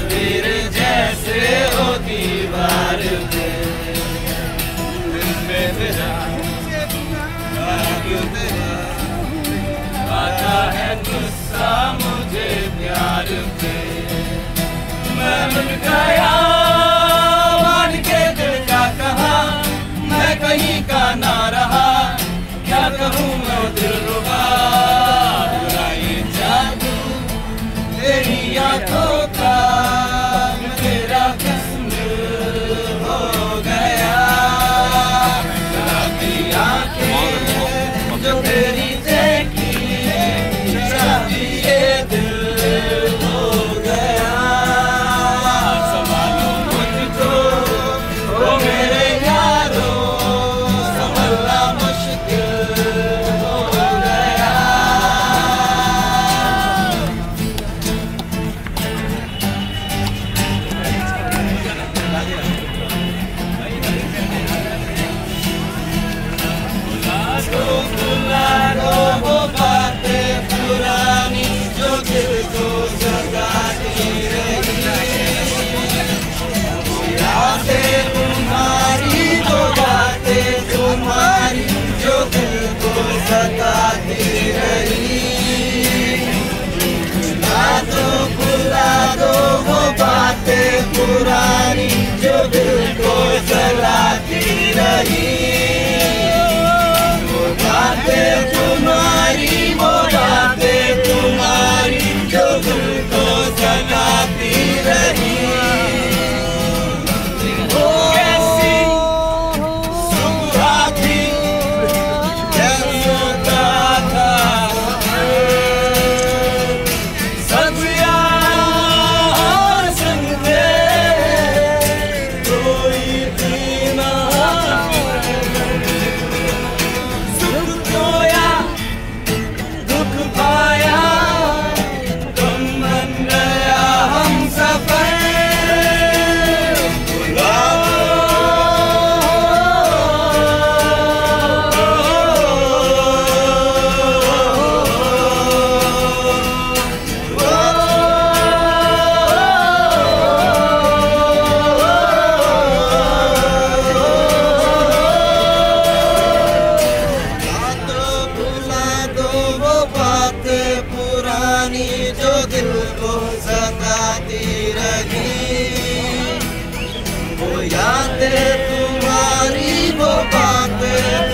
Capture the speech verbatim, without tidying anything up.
तस्वीर जैसे हो दीवार पे, दिल में तेरा आता है गुस्सा मुझे प्यार पे। मैं बन गया मान के दिल का कहा, मैं कहीं का ना रहा, क्या कहूँ मैं दिलरुबा। ये जादू तेरी आंखों का मेरा किस्म हो गया। शराबी आंखें जो तेरी देखी, शराबी ये दिल हो गया। संभालो मुझको ओ मेरे यारो, संभलना मुश्किल हो गया। बुला दो वो बातें पुरानी जो दिल को जगाती रही, यादें तुम्हारी वो बातें तुम्हारी जो दिल को जगाती रही। बुला दो बुला दो वो बातें पुरानी जो दिल को जलाती रही। बातें तुम्हारी वो बातें तुम्हारी जो दिल को जगाती रही। वो कैसी सुबह थी जब सोता था, सदियां और संग थे कोई थी ना। जो दिल को सताती रही, वो यादें तुम्हारी वो बातें